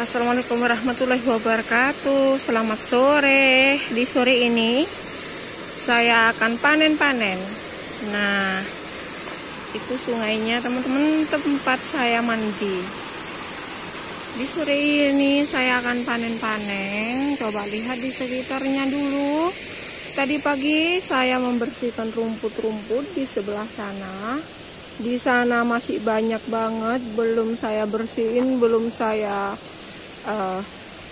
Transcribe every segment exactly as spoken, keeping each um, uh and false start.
Assalamualaikum warahmatullahi wabarakatuh. Selamat sore. Di sore ini saya akan panen-panen. Nah, itu sungainya teman-teman, tempat saya mandi. Di sore ini saya akan panen-panen. Coba lihat di sekitarnya dulu. Tadi pagi saya membersihkan rumput-rumput di sebelah sana. Di sana masih banyak banget, belum saya bersihin, belum saya Uh,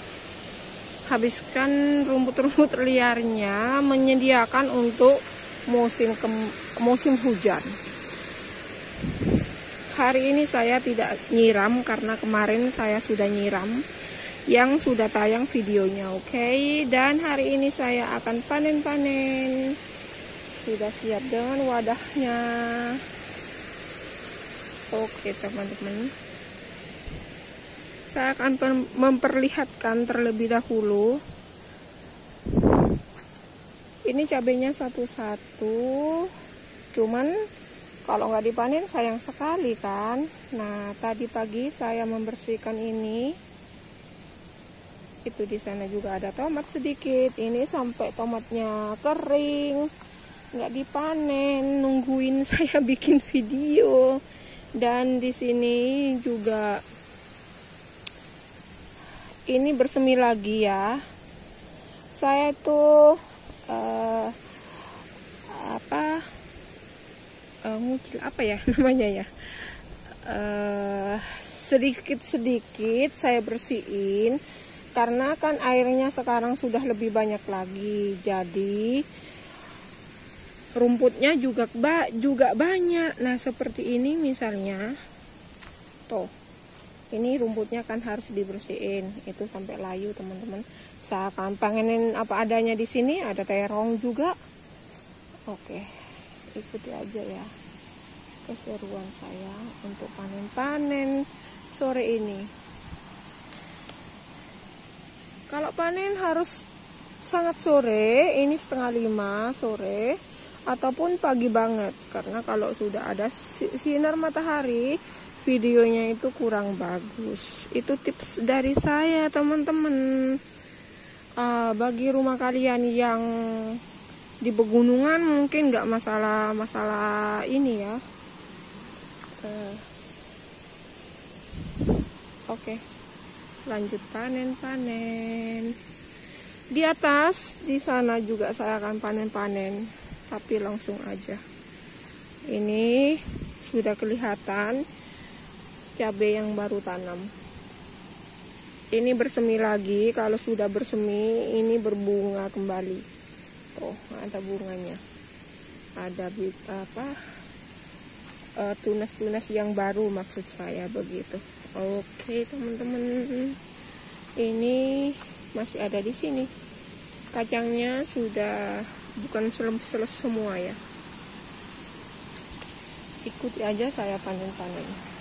habiskan rumput-rumput liarnya, menyediakan untuk musim ke, musim hujan. Hari ini saya tidak nyiram karena kemarin saya sudah nyiram yang sudah tayang videonya, oke okay? Dan hari ini saya akan panen-panen. Sudah siap dengan wadahnya. Oke teman-teman, saya akan memperlihatkan terlebih dahulu. Ini cabenya satu-satu, cuman kalau nggak dipanen sayang sekali kan. Nah, tadi pagi saya membersihkan ini. Itu di sana juga ada tomat sedikit. Ini sampai tomatnya kering, nggak dipanen, nungguin saya bikin video. Dan di sini juga ini bersemi lagi ya. Saya tuh uh, apa uh, ngucil apa ya namanya ya, uh, sedikit-sedikit saya bersihin karena kan airnya sekarang sudah lebih banyak lagi, jadi rumputnya juga juga banyak. Nah seperti ini misalnya tuh, ini rumputnya kan harus dibersihin, itu sampai layu teman-teman. Saya akan panenin apa adanya di sini, ada terong juga. Oke, ikuti aja ya keseruan saya untuk panen-panen sore ini. Kalau panen harus sangat sore, ini setengah lima sore ataupun pagi banget, karena kalau sudah ada sinar matahari videonya itu kurang bagus. Itu tips dari saya teman-teman. Uh, bagi rumah kalian yang di pegunungan mungkin nggak masalah masalah ini ya. Uh, Oke, okay. Lanjut panen-panen. Di atas di sana juga saya akan panen-panen, tapi langsung aja. Ini sudah kelihatan cabai yang baru tanam. Ini bersemi lagi. Kalau sudah bersemi ini berbunga kembali. Tuh ada bunganya, ada apa uh, tunas-tunas yang baru maksud saya begitu. Oke teman-teman, ini masih ada di sini. Kacangnya sudah bukan selesai semua ya. Ikuti aja saya panen-panen.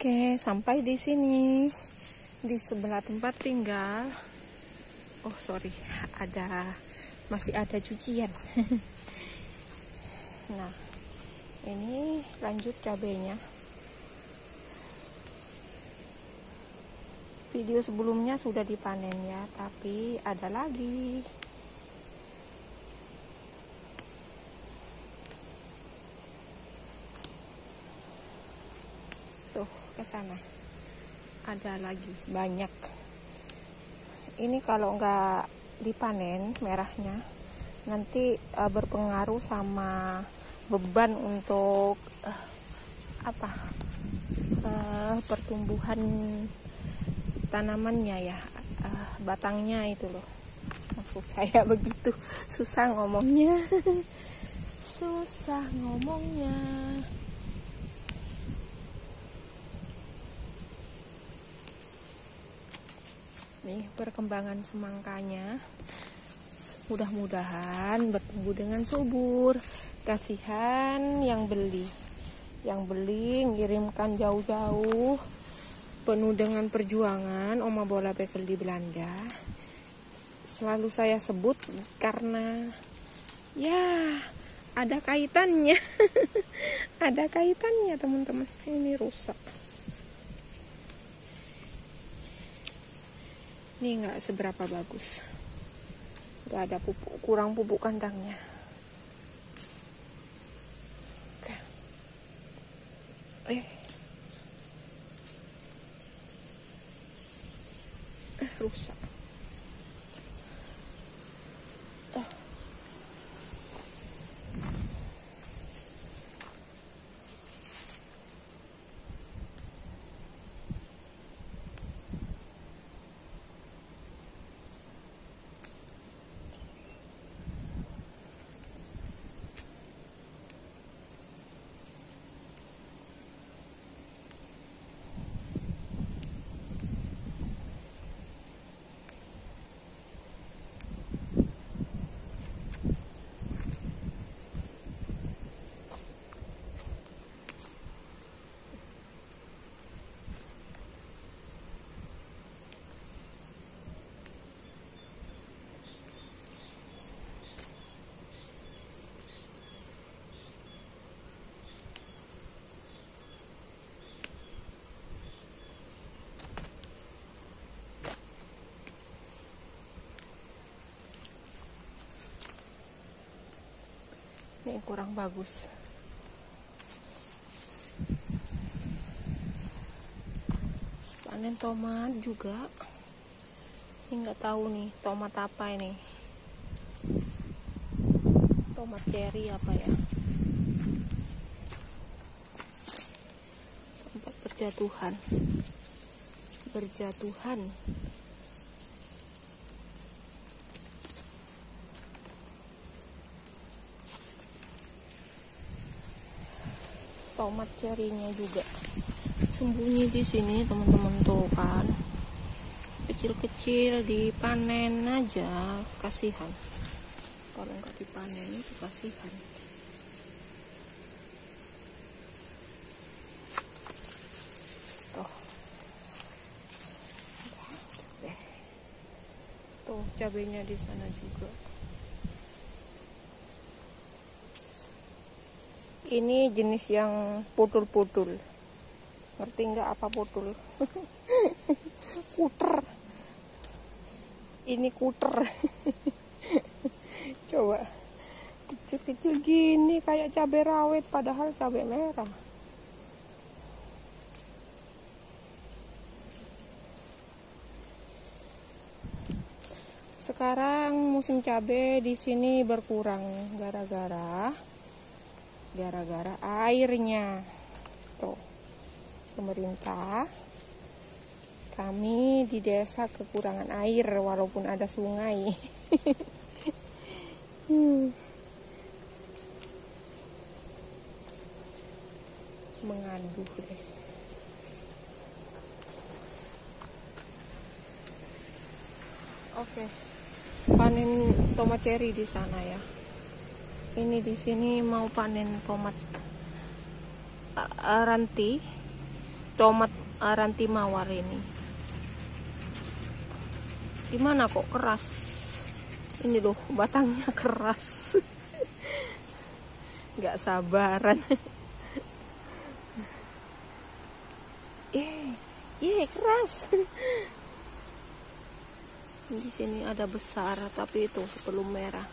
Oke, sampai di sini, di sebelah tempat tinggal. Oh sorry, ada masih ada cucian. Nah, ini lanjut cabenya. Video sebelumnya sudah dipanen ya, tapi ada lagi. Tuh, ke sana. Ada lagi, banyak. Ini kalau nggak dipanen merahnya, nanti uh, berpengaruh sama beban untuk uh, apa? Uh, pertumbuhan tanamannya ya, uh, batangnya itu loh. Maksud saya begitu, susah ngomongnya. Susah ngomongnya. Nih perkembangan semangkanya, mudah-mudahan bertumbuh dengan subur. Kasihan yang beli, yang beli ngirimkan jauh-jauh, penuh dengan perjuangan. Oma Bola Bekel di Belanda selalu saya sebut karena ya ada kaitannya. Ada kaitannya teman-teman. Ini rusak. Ini nggak seberapa bagus. Udah ada pupuk, kurang pupuk kandangnya. Oke. Eh. Eh, rusak. Oh. Ini kurang bagus. Panen tomat juga. Ini nggak tahu nih tomat apa ini. Tomat cherry apa ya? Sempat berjatuhan. Berjatuhan. Tomat cerinya juga sembunyi di sini teman-teman, tuh kan kecil-kecil, dipanen aja kasihan. Kalau nggak dipanen itu kasihan. Tuh, tuh cabenya di sana juga. Ini jenis yang putul-putul. Ngerti nggak apa putul? Kuter. Ini kuter. Coba. Kecil-kecil gini kayak cabai rawit padahal cabai merah. Sekarang musim cabai di sini berkurang gara-gara gara-gara airnya. Tuh, pemerintah kami di desa kekurangan air walaupun ada sungai. hmm. Mengaduh deh. Oke, panen tomat cherry di sana ya. Ini di sini mau panen tomat uh, ranti, tomat Aranti mawar ini. Gimana kok keras? Ini loh, batangnya keras. Nggak sabaran. Eh, eh keras. Di sini ada besar, tapi itu belum merah.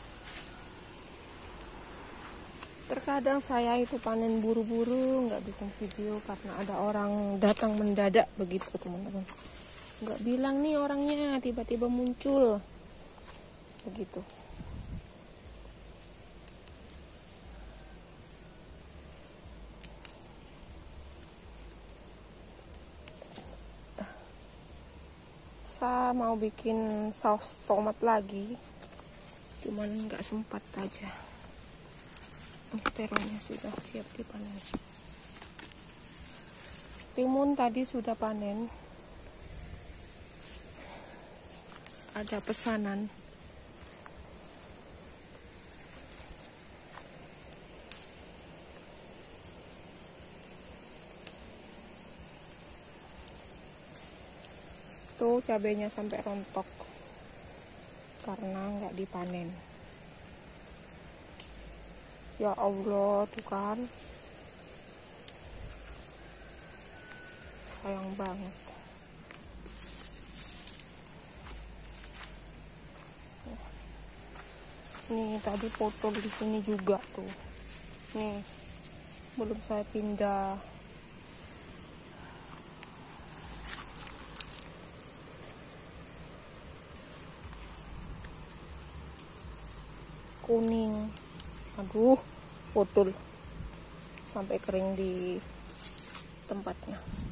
Terkadang saya itu panen buru-buru, nggak bikin video karena ada orang datang mendadak begitu teman-teman. Nggak bilang nih orangnya, tiba-tiba muncul begitu. Saya mau bikin saus tomat lagi, cuman nggak sempat aja. Terongnya sudah siap dipanen. Timun tadi sudah panen. Ada pesanan. Tuh cabenya sampai rontok karena nggak dipanen. Ya Allah, tuh kan sayang banget. Nih tadi potol di sini juga tuh. Nih belum saya pindah. Kuning, aduh, potol sampai kering di tempatnya.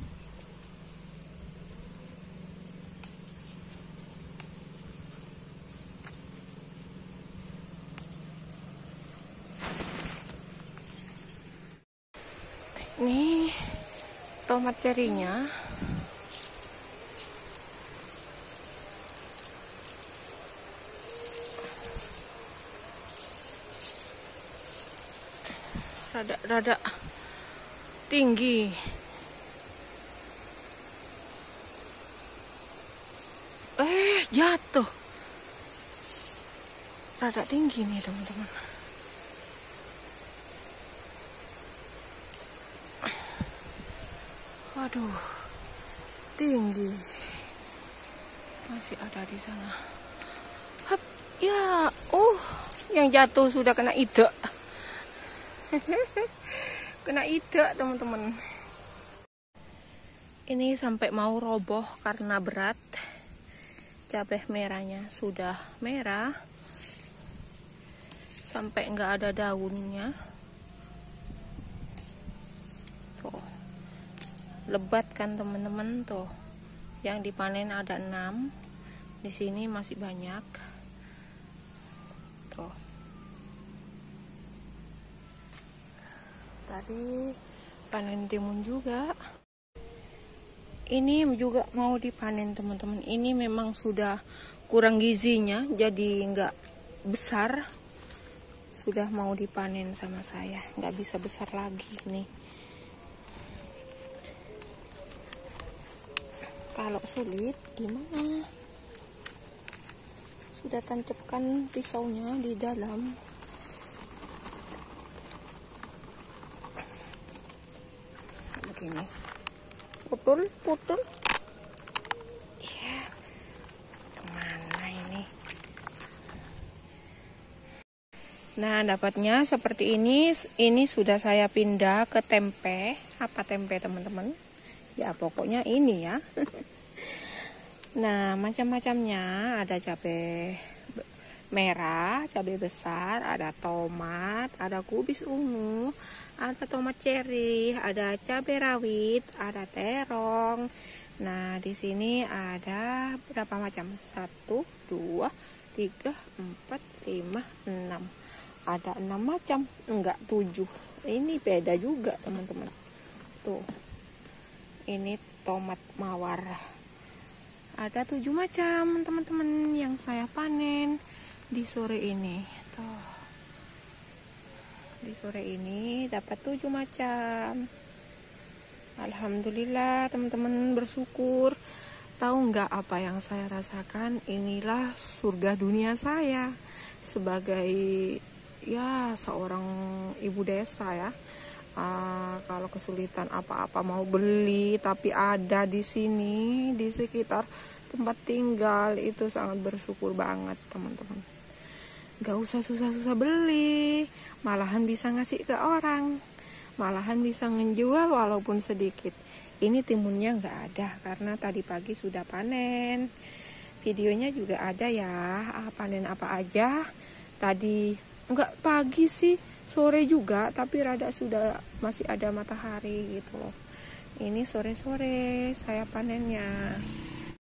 Ini tomat cerinya. Rada-rada tinggi. Eh, jatuh. Rada tinggi nih, teman-teman. Waduh, tinggi. Masih ada di sana. Hup, ya, oh, yang jatuh sudah kena ide. Kena ide teman-teman. Ini sampai mau roboh karena berat. Cabai merahnya sudah merah, sampai nggak ada daunnya. Tuh, lebat kan teman-teman. Tuh, yang dipanen ada enam. Di sini masih banyak. Tuh. Tadi panen timun juga. Ini juga mau dipanen teman-teman. Ini memang sudah kurang gizinya, jadi nggak besar. Sudah mau dipanen sama saya, nggak bisa besar lagi nih. Kalau sulit gimana? Sudah tancapkan pisaunya di dalam. Begini, putul putul ya. Kemana ini? Nah, dapatnya seperti ini. Ini sudah saya pindah ke tempe. Apa tempe teman-teman? Ya pokoknya ini ya. Nah, macam-macamnya. Ada cabai merah, cabai besar, ada tomat, ada kubis ungu, ada tomat cherry, ada cabai rawit, ada terong. Nah, di sini ada berapa macam? Satu, dua, tiga, empat, lima, enam. Ada enam macam, enggak tujuh. Ini beda juga teman-teman. Tuh, ini tomat mawar. Ada tujuh macam teman-teman yang saya panen di sore ini. Tuh, di sore ini dapat tujuh macam. Alhamdulillah teman-teman, bersyukur. Tahu nggak apa yang saya rasakan? Inilah surga dunia saya sebagai ya seorang ibu desa ya. Uh, kalau kesulitan apa-apa mau beli tapi ada di sini di sekitar tempat tinggal, itu sangat bersyukur banget teman-teman. Gak usah susah-susah beli, malahan bisa ngasih ke orang, malahan bisa ngejual walaupun sedikit. Ini timunnya nggak ada karena tadi pagi sudah panen. Videonya juga ada ya, panen apa aja. Tadi nggak pagi sih, sore juga, tapi rada sudah masih ada matahari gitu loh. Ini sore-sore saya panennya.